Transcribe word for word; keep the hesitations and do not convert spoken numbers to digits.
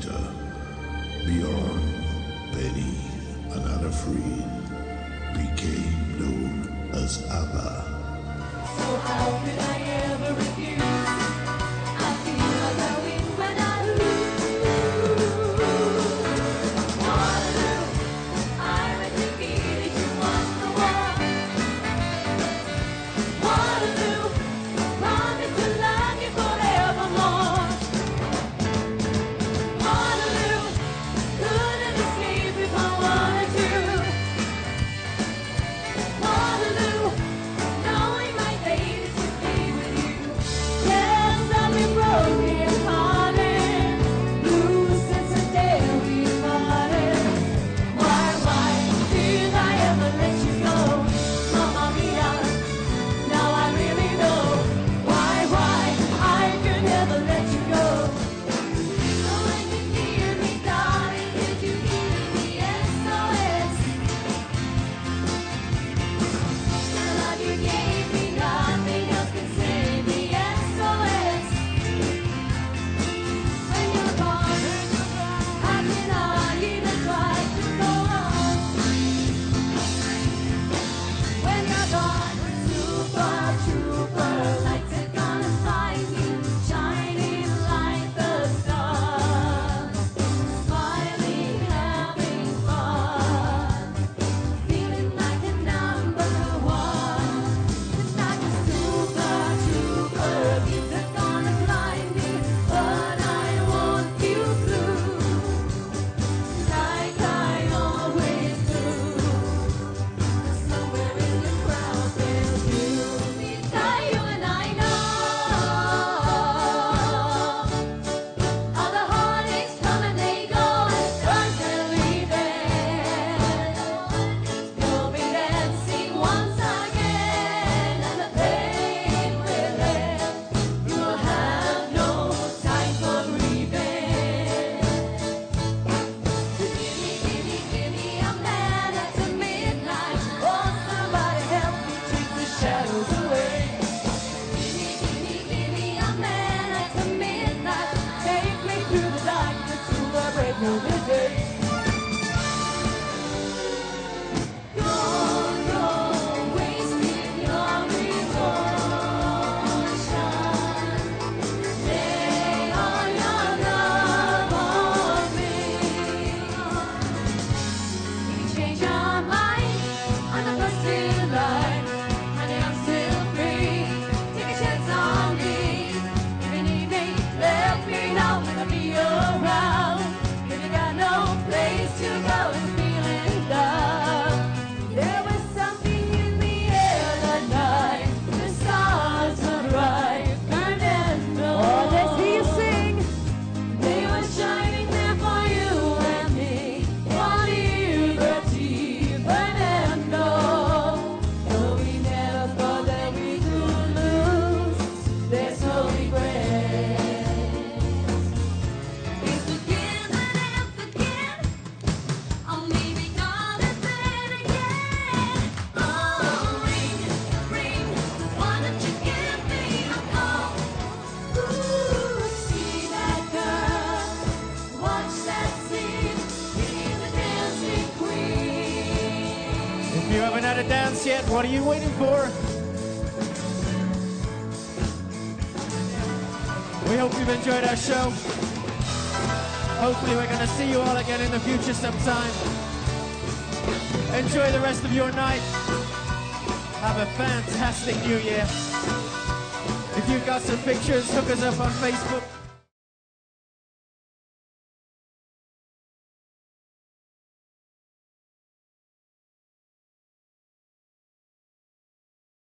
later, Bjorn, Benny, and Adafrid became known as Abba. So how could I ever refuse? I feel like I win when I lose. Waterloo, I was defeated, you won the war. Waterloo, promise to love you forevermore. Waterloo, couldn't escape if I wanted to. Waterloo, knowing my fate is to be with you. Yes, I've been broken hearted, blue since the day we parted. Why, why did I ever let you go? Mamma mia, now I really know. Why, why I could never let you go. So when you hear me, darling, did you hear me? S O S. The love you gave me, nothing else can save me. S O S. When you're gone, how can I even try to go on? When you're gone, super trooper, lights are gonna find you, shining like the stars, smiling, having fun, feeling like a number one. Like a super trooper, beats are gonna climb me, but I want you through, like I always do. Somewhere in the crowd there's you. It's not you and I know. All the heartaches come and they go, and stars are leaving. You'll be dancing once again, and the pain will end. You'll have no time for grieving. Gimme, gimme, gimme a man at the midnight. Oh, somebody help me chase the shadows away. Gimme, gimme, gimme a man at the midnight. Take me through the darkness to the break of the day. Don't go wasting your emotion. Lay all your love on me. If you change your mind, I'm the first in line. Honey, I'm still free. Take a chance on me. If you need me, let me know. I'll be around. If you got no place to go, it's feeling down. There was something in the air that night. The stars were bright, Fernando. Oh, they see you sing. They were shining there for you and me. On liberty, Fernando. Though we never thought that we could lose, there's no regrets. It's begin and it's begin. Oh, maybe God is then again. Oh, ring, ring, why don't you give me a call? Ooh, see that girl, watch that scene, he's a dancing queen. If you haven't had a dance yet, what are you waiting for? We hope you've enjoyed our show. Hopefully we're going to see you all again in the future sometime. Enjoy the rest of your night. Have a fantastic new year. If you've got some pictures, hook us up on Facebook.